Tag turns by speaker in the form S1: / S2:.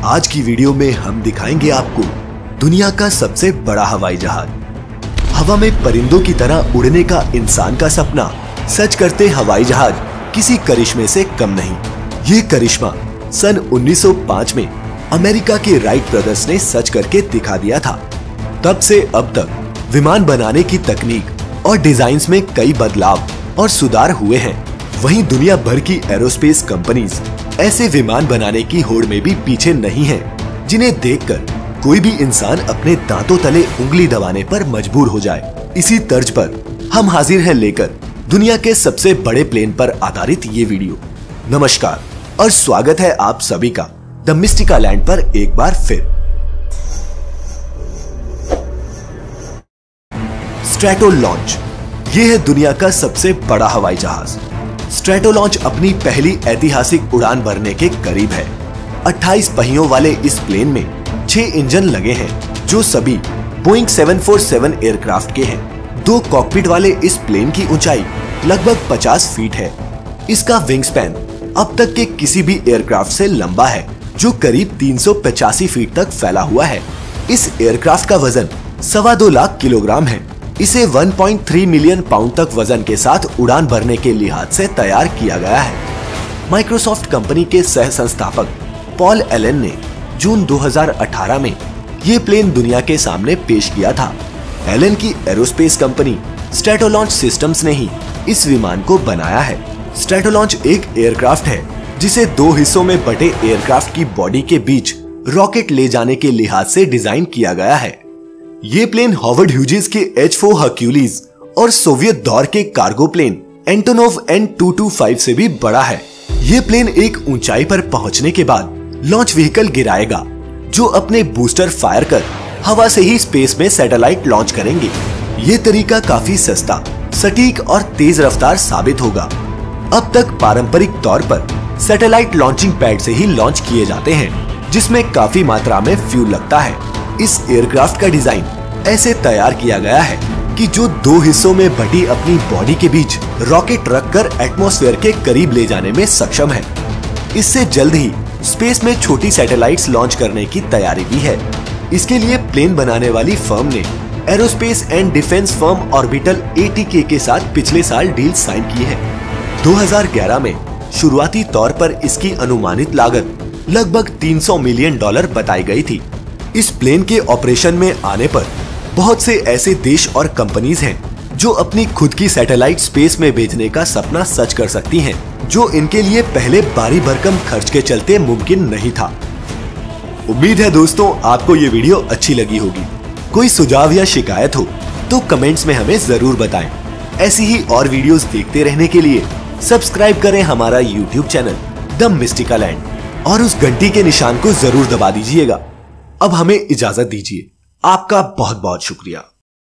S1: आज की वीडियो में हम दिखाएंगे आपको दुनिया का सबसे बड़ा हवाई जहाज। हवा में परिंदों की तरह उड़ने का इंसान का सपना सच करते हवाई जहाज किसी करिश्मे से कम नहीं। ये करिश्मा सन 1905 में अमेरिका के राइट ब्रदर्स ने सच करके दिखा दिया था। तब से अब तक विमान बनाने की तकनीक और डिजाइन्स में कई बदलाव और सुधार हुए हैं। वहीं दुनिया भर की एरोस्पेस कंपनीज ऐसे विमान बनाने की होड़ में भी पीछे नहीं हैं, जिन्हें देखकर कोई भी इंसान अपने दांतों तले उंगली दबाने पर मजबूर हो जाए। इसी तर्ज पर हम हाजिर हैं लेकर दुनिया के सबसे बड़े प्लेन पर आधारित ये वीडियो। नमस्कार और स्वागत है आप सभी का द मिस्टिका लैंड पर एक बार फिर। स्ट्रैटो लॉन्च, ये है दुनिया का सबसे बड़ा हवाई जहाज। स्ट्रैटो लॉन्च अपनी पहली ऐतिहासिक उड़ान भरने के करीब है। 28 पहियों वाले इस प्लेन में 6 इंजन लगे हैं, जो सभी बोइंग 747 एयरक्राफ्ट के हैं। 2 कॉकपिट वाले इस प्लेन की ऊंचाई लगभग 50 फीट है। इसका विंग स्पैन अब तक के किसी भी एयरक्राफ्ट से लंबा है, जो करीब 385 फीट तक फैला हुआ है। इस एयरक्राफ्ट का वजन 2.25 लाख किलोग्राम है। इसे 1.3 मिलियन पाउंड तक वजन के साथ उड़ान भरने के लिहाज से तैयार किया गया है। माइक्रोसॉफ्ट कंपनी के सह संस्थापक पॉल एलन ने जून 2018 में ये प्लेन दुनिया के सामने पेश किया था। एलन की aerospace company Stratolaunch systems ने ही इस विमान को बनाया है। स्ट्रैटो लॉन्च एक एयरक्राफ्ट है जिसे 2 हिस्सों में बटे एयरक्राफ्ट की बॉडी के बीच रॉकेट ले जाने के लिहाज से डिजाइन किया गया है। ये प्लेन हॉवर्ड ह्यूजेस के H-4 हर्क्यूलिस और सोवियत दौर के कार्गो प्लेन एंटोनोव N-225 से भी बड़ा है। ये प्लेन एक ऊंचाई पर पहुंचने के बाद लॉन्च व्हीकल गिराएगा, जो अपने बूस्टर फायर कर हवा से ही स्पेस में सैटेलाइट लॉन्च करेंगे। ये तरीका काफी सस्ता, सटीक और तेज रफ्तार साबित होगा। अब तक पारंपरिक तौर पर सैटेलाइट लॉन्चिंग पैड से ही लॉन्च किए जाते हैं, जिसमें काफी मात्रा में फ्यूल लगता है। इस एयरक्राफ्ट का डिजाइन ऐसे तैयार किया गया है कि जो 2 हिस्सों में बटी अपनी बॉडी के बीच रॉकेट रखकर एटमॉस्फेयर के करीब ले जाने में सक्षम है। इससे जल्द ही स्पेस में छोटी सैटेलाइट्स लॉन्च करने की तैयारी भी है। इसके लिए प्लेन बनाने वाली फर्म ने aerospace and defence firm orbital ATK के साथ पिछले साल डील साइन की है। 2011 में शुरुआती तौर पर इसकी अनुमानित लागत लगभग $300 मिलियन बताई गई थी। इस प्लेन के ऑपरेशन में आने पर बहुत से ऐसे देश और कंपनीज हैं जो अपनी खुद की सैटेलाइट स्पेस में भेजने का सपना सच कर सकती हैं, जो इनके लिए पहले भारी भरकम खर्च के चलते मुमकिन नहीं था। उम्मीद है दोस्तों आपको ये वीडियो अच्छी लगी होगी। कोई सुझाव या शिकायत हो तो कमेंट्स में हमें जरूर बताएं। ऐसी ही और वीडियोस देखते रहने के लिए सब्सक्राइब करें हमारा YouTube channel the mystica land और उस घंटी के निशान को जरूर दबा दीजिएगा। अब हमें इजाजत दीजिए। आपका बहुत बहुत शुक्रिया।